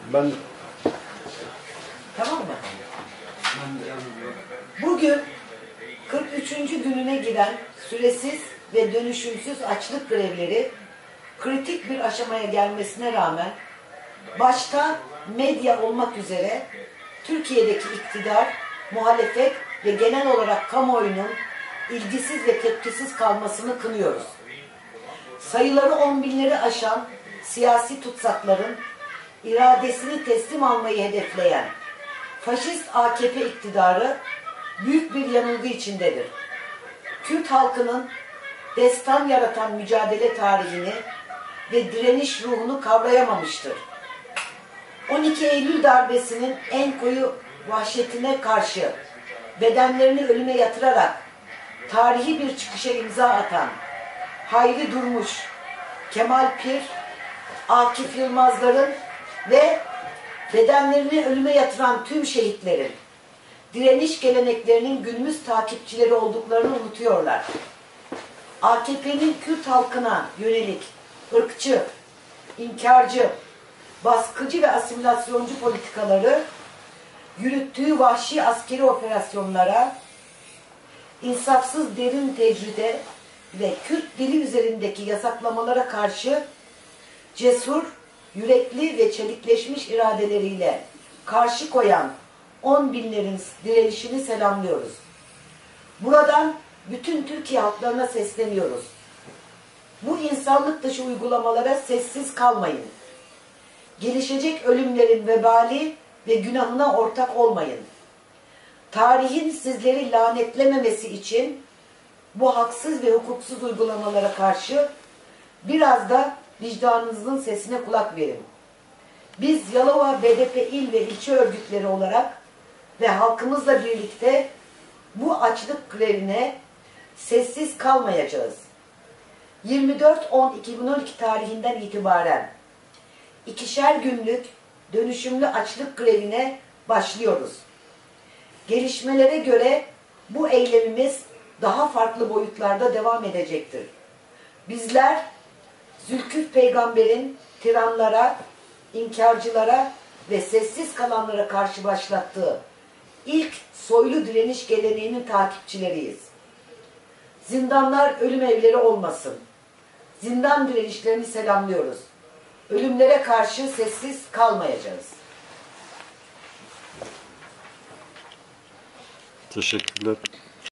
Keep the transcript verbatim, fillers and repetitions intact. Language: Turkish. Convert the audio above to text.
Ben... Tamam mı? Bugün kırk üçüncü gününe giren süresiz ve dönüşümsüz açlık grevleri kritik bir aşamaya gelmesine rağmen başta medya olmak üzere Türkiye'deki iktidar, muhalefet ve genel olarak kamuoyunun ilgisiz ve tepkisiz kalmasını kınıyoruz. Sayıları on binleri aşan siyasi tutsakların iradesini teslim almayı hedefleyen faşist A K P iktidarı büyük bir yanılgı içindedir. Kürt halkının destan yaratan mücadele tarihini ve direniş ruhunu kavrayamamıştır. on iki Eylül darbesinin en koyu vahşetine karşı bedenlerini ölüme yatırarak tarihi bir çıkışa imza atan Hayri Durmuş, Kemal Pir, Akif Yılmazların ve bedenlerini ölüme yatıran tüm şehitlerin direniş geleneklerinin günümüz takipçileri olduklarını unutuyorlar. A K P'nin Kürt halkına yönelik ırkçı, inkarcı, baskıcı ve asimilasyoncu politikaları, yürüttüğü vahşi askeri operasyonlara, insafsız derin tecride ve Kürt dili üzerindeki yasaklamalara karşı cesur, yürekli ve çelikleşmiş iradeleriyle karşı koyan on binlerin direnişini selamlıyoruz. Buradan bütün Türkiye halklarına sesleniyoruz. Bu insanlık dışı uygulamalara sessiz kalmayın. Gelişecek ölümlerin vebali ve günahına ortak olmayın. Tarihin sizleri lanetlememesi için bu haksız ve hukuksuz uygulamalara karşı biraz da vicdanınızın sesine kulak verin. Biz Yalova B D P il ve ilçe örgütleri olarak ve halkımızla birlikte bu açlık grevine sessiz kalmayacağız. yirmi dört on iki bin on iki tarihinden itibaren ikişer günlük dönüşümlü açlık grevine başlıyoruz. Gelişmelere göre bu eylemimiz daha farklı boyutlarda devam edecektir. Bizler Zülküf peygamberin tiranlara, inkarcılara ve sessiz kalanlara karşı başlattığı ilk soylu direniş geleneğinin takipçileriyiz. Zindanlar ölüm evleri olmasın. Zindan direnişlerini selamlıyoruz. Ölümlere karşı sessiz kalmayacağız. Teşekkürler.